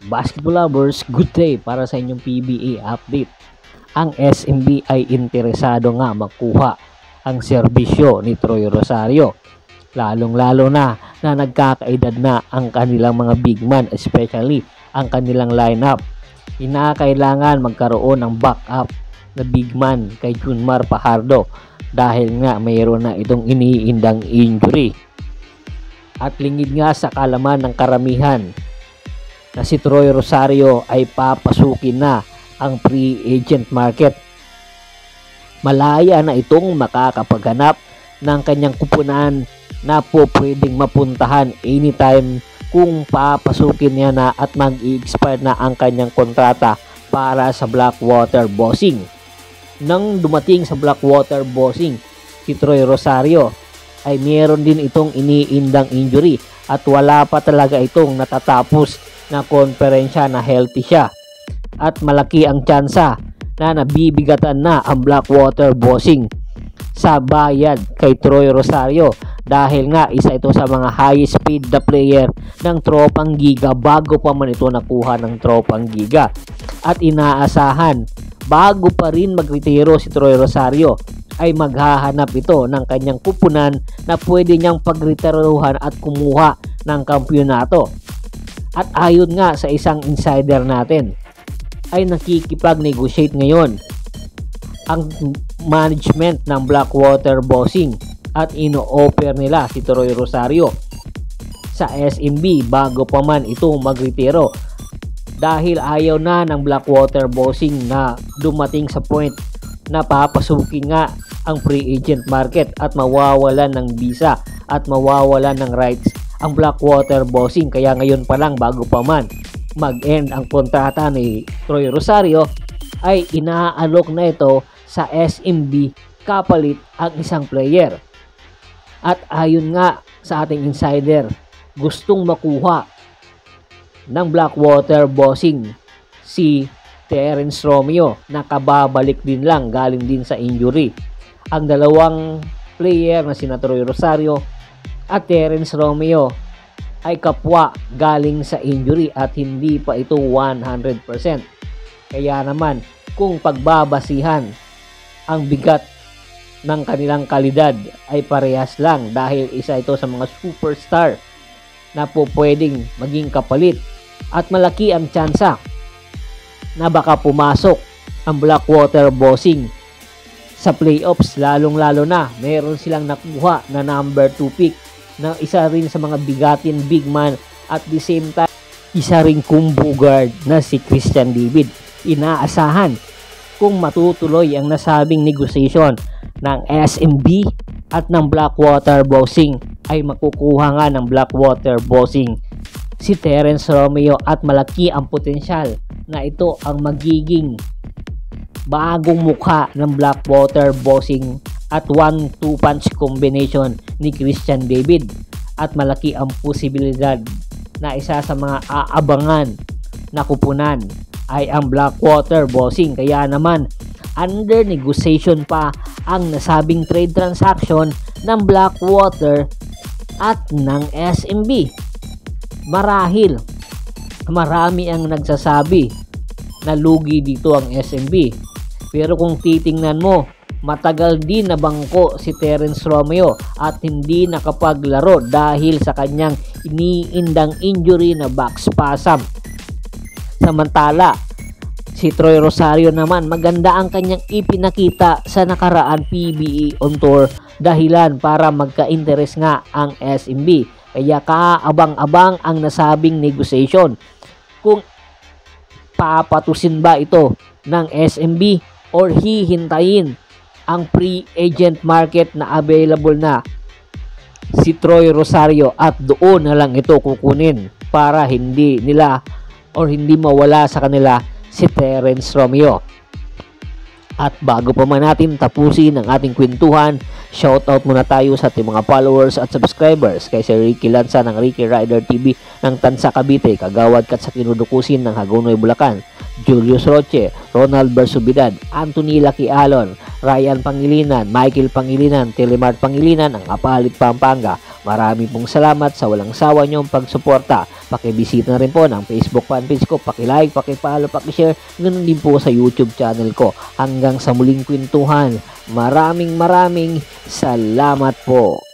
Basketball lovers, good day para sa inyong PBA update. Ang SMB ay interesado nga makuha ang serbisyo ni Troy Rosario. Lalong-lalo na nagkakaedad na ang kanilang mga big man, especially ang kanilang lineup. Kinakailangan magkaroon ng backup na big man kay Junmar Fajardo dahil nga mayroon na itong iniindang injury. At lingid nga sa kalaman ng karamihan na si Troy Rosario ay papasukin na ang free agent market. Malaya na itong makakapaghanap ng kanyang kupunan na po pwedeng mapuntahan anytime kung papasukin niya na at mag-i-expire na ang kanyang kontrata para sa Blackwater Bossing. Nang dumating sa Blackwater Bossing, si Troy Rosario ay meron din itong iniindang injury at wala pa talaga itong natatapos na konferensya na healthy siya. At malaki ang tsansa na nabibigatan na ang Blackwater Bossing sa bayad kay Troy Rosario dahil nga isa ito sa mga high speed na player ng Tropang Giga bago pa man ito nakuha ng Tropang Giga. At inaasahan bago pa rin magretiro si Troy Rosario ay maghahanap ito ng kanyang kupunan na pwede niyang pagretiruhan at kumuha ng kampyonato. At ayon nga sa isang insider natin ay nakikipag-negotiate ngayon ang management ng Blackwater Bossing at ino-offer nila si Troy Rosario sa SMB bago pa man ito magretiro dahil ayaw na ng Blackwater Bossing na dumating sa point na papasukin nga ang free agent market at mawawalan ng visa at mawawalan ng rights ang Blackwater Bossing. Kaya ngayon pa lang bago pa man mag-end ang kontrata ni Troy Rosario ay inaalok na ito sa SMB kapalit ang isang player. At ayon nga sa ating insider, gustong makuha ng Blackwater Bossing si Terence Romeo na kababalik din lang galing din sa injury. Ang dalawang player na sina Troy Rosario at Terence Romeo ay kapwa galing sa injury at hindi pa ito 100%. Kaya naman kung pagbabasihan ang bigat ng kanilang kalidad ay parehas lang dahil isa ito sa mga superstar na po pwedeng maging kapalit at malaki ang tsansa na baka pumasok ang Blackwater Bossing sa playoffs, lalong-lalo na meron silang nakuha na number 2 pick na isa rin sa mga bigatin big man at the same time isa ring combo guard na si Christian David. Inaasahan kung matutuloy ang nasabing negotiation ng SMB at ng Blackwater Bossing ay makukuha nga ng Blackwater Bossing si Terence Romeo at malaki ang potensyal na ito ang magiging bagong mukha ng Blackwater Bossing at 1-2 punch combination ni Christian David. At malaki ang posibilidad na isa sa mga aabangan na kupunan ay ang Blackwater Bossing. Kaya naman under negotiation pa ang nasabing trade transaction ng Blackwater at ng SMB. Marahil marami ang nagsasabi na lugi dito ang SMB, pero kung titingnan mo, matagal din na bangko si Terence Romeo at hindi nakapaglaro dahil sa kanyang iniindang injury na back spasm. Samantala, si Troy Rosario naman maganda ang kanyang ipinakita sa nakaraan PBA on tour dahilan para magka-interest nga ang SMB. Kaya kaabang-abang ang nasabing negotiation kung papatusin ba ito ng SMB or hihintayin ang free agent market na available na si Troy Rosario at doon na lang ito kukunin para hindi nila or hindi mawala sa kanila si Terence Romeo. At bago pa man natin tapusin ang ating kwentuhan, shoutout muna tayo sa ating mga followers at subscribers kay Sir Ricky Lanza ng Ricky Rider TV ng Tansa Cavite, Kagawad Kat sa Kinudukusin ng Hagonoy Bulacan, Julius Roche, Ronald Bersubidad, Anthony Lucky Alon, Ryan Pangilinan, Michael Pangilinan, Telemart Pangilinan ng Apalit, Pampanga, Maraming pong salamat sa walang sawa niyong pagsuporta. Pakibisita na rin po ng Facebook fanpage ko, paki-like, paki-follow, paki-share, ganun din po sa YouTube channel ko. Hanggang sa muling kwentuhan, maraming salamat po.